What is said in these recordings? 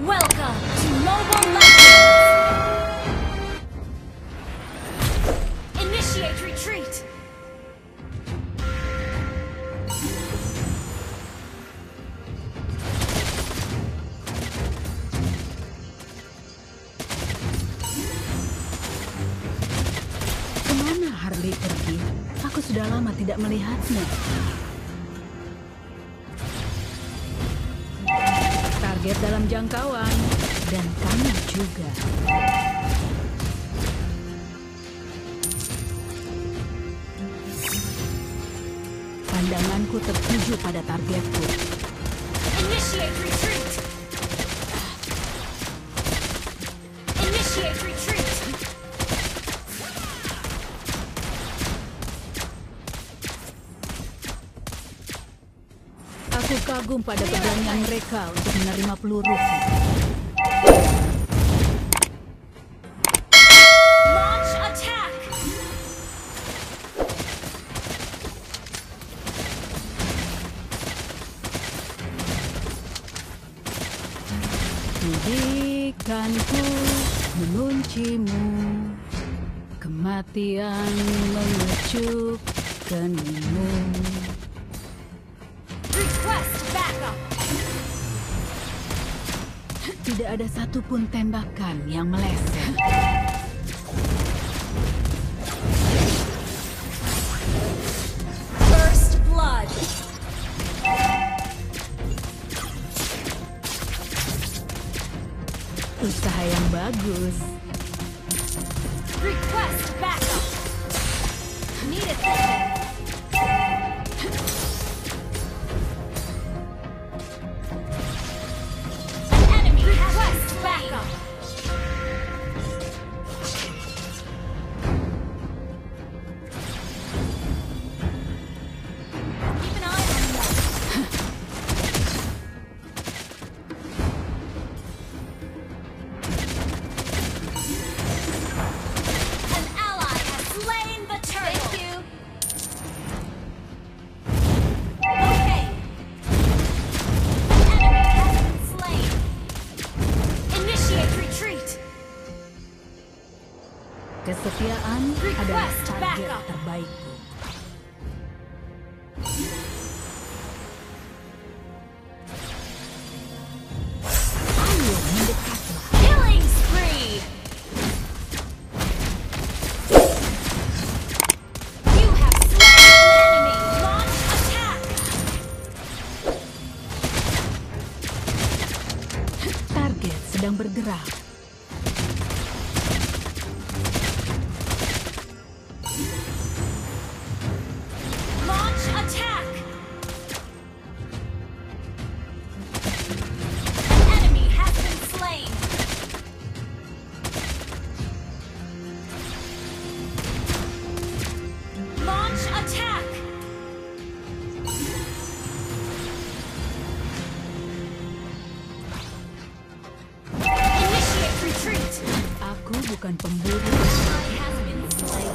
Welcome to Mobile Legends! Initiate retreat! Kemana Harley pergi? Aku sudah lama tidak melihatnya. Target dalam jangkauan, dan kamu juga. Pandanganku tertuju pada targetku. Initiate retreat! Initiate retreat! Aku kagum pada keberanian mereka untuk menerima peluru. Launch attack! Didikanku menguncimu, kematian mengecupkanmu. Request backup! Tidak ada satupun tembakan yang meleset. First blood! Usaha yang bagus. Request backup! Need assistance! An enemy request backup! Keep an eye on them. An ally has slain the turtle. Thank you. Okay. An enemy has been slain. Initiate retreat. Kesetiaan adalah Request target backup. terbaikku. Ayo mendekatlah. Killing spree. You have slain an enemy. Launch attack. Target sedang bergerak. Launch attack. An enemy has been slain. Launch attack. Initiate retreat. Aku bukan pemburu. Ally has been slain.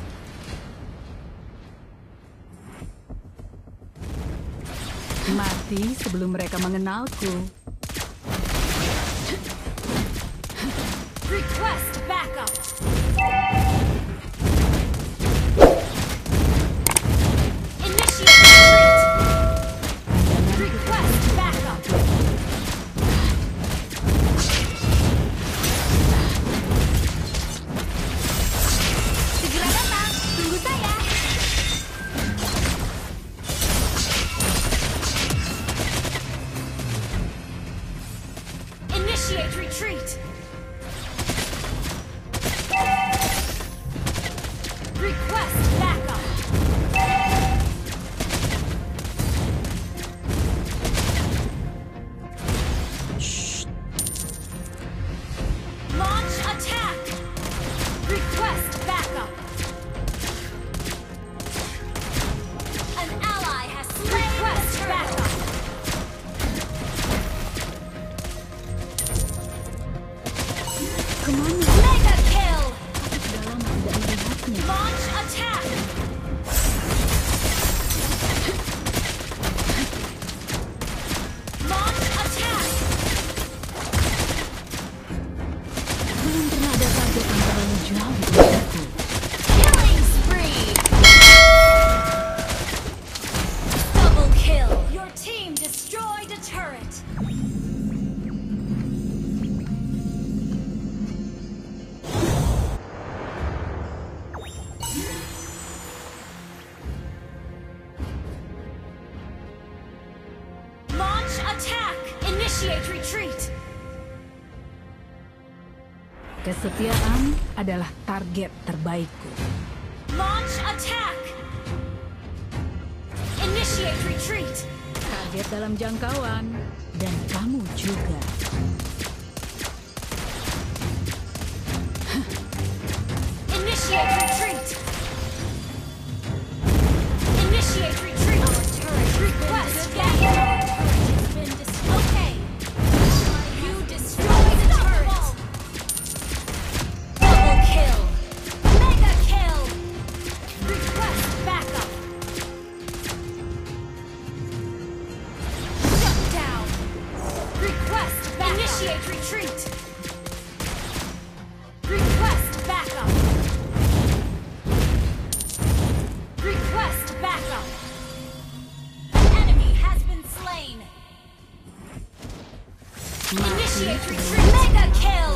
Mati sebelum mereka mengenalku. Request backup. Initiate retreat. Request backup. Segera datang. Tunggu saya. Initiate retreat. Request backup. Launch attack. Request backup. An ally has slain. Request backup. Kemana? Mega kill. Aku sudah lama tidak melihatnya. Launch attack. Launch attack. turret. Launch attack! Initiate retreat! Kesetiaan adalah target terbaikku. Launch attack! Initiate retreat! Target dalam jangkauan, dan kamu juga. Initiate retreat! Initiate retreat! Our turret request backup! Okay. You destroyed the turret! Double kill! Mega kill! Request backup! Shut down! Request backup! Initiate retreat! Request backup! Request backup! An enemy has been slain! Initiate retreat! Mega kill!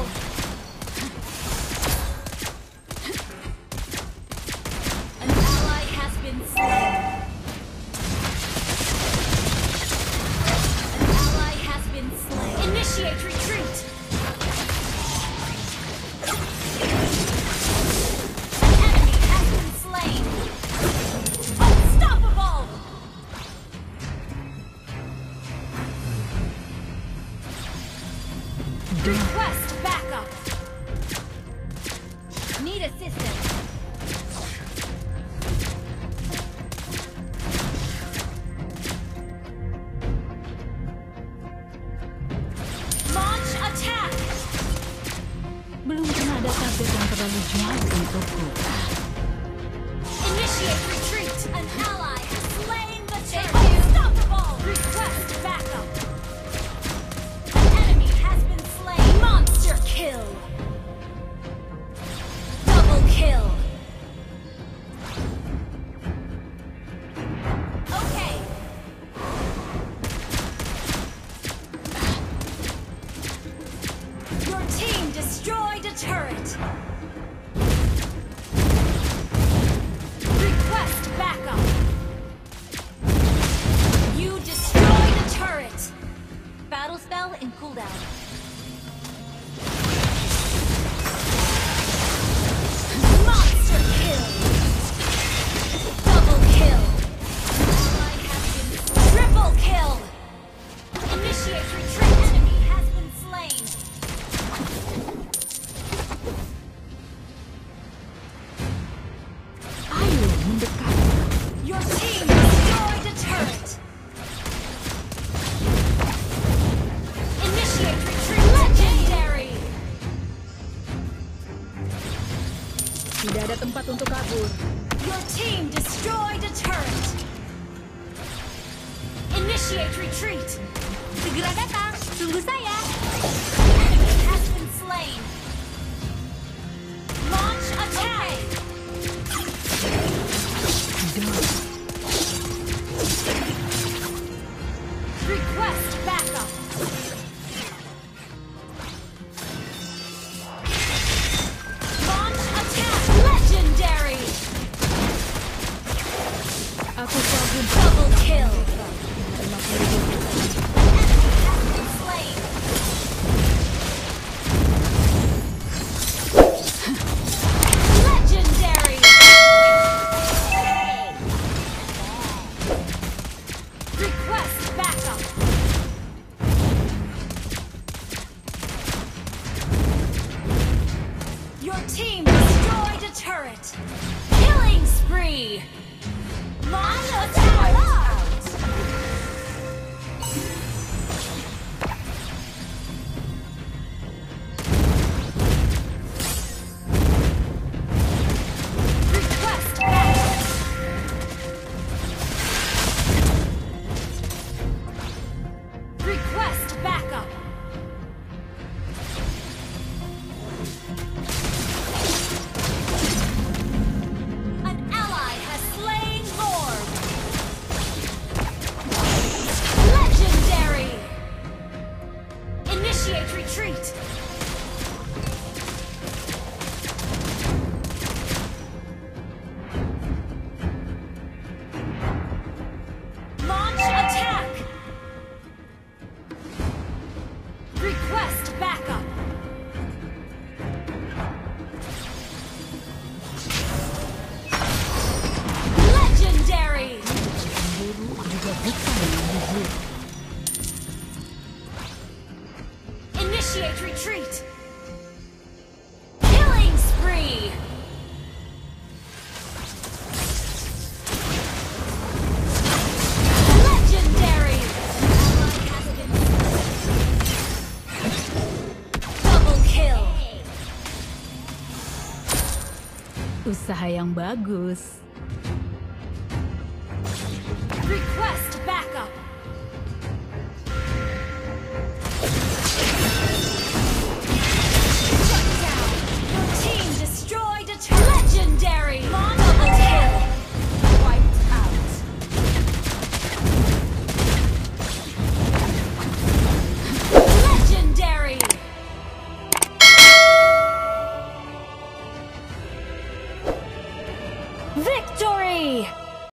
An ally has been slain! An ally has been slain! Initiate retreat! An enemy has been slain! Unstoppable! Request backup! Need assistance! Launch attack! Belum pernah ada target yang terlalu jauh untukku. Initiate retreat! An ally has slain the turret! Unstoppable! Request backup! An enemy has been slain! Monster kill! Double kill! Okay! Your team destroyed a turret! Request backup! You destroyed a turret! Battle spell in cooldown. Monster kill! Double kill! Ally has been triple kill! Initiate retreat! Enemy has been slain! Ayo mendekat. Your team destroyed a turret! Initiate retreat! Legendary! Tidak ada tempat untuk kabur. Your team destroyed a turret! Initiate retreat! Segera datang! Tunggu saya! Enemy has been slain! Launch attack! Request backup! Launch attack! Legendary! Aku kagum. Double kill! Terima kasih. Enemy has been slain! Legendary! Request backup! Your team destroyed a turret! Killing spree! Launch attack! Request backup! Request backup! An ally has slain Lord! Initiate retreat. Launch attack. Request backup. Legendary. Guru juga bukan yang buruk. Initiate retreat. Killing spree. Legendary. Double kill. Usaha yang bagus. Request backup.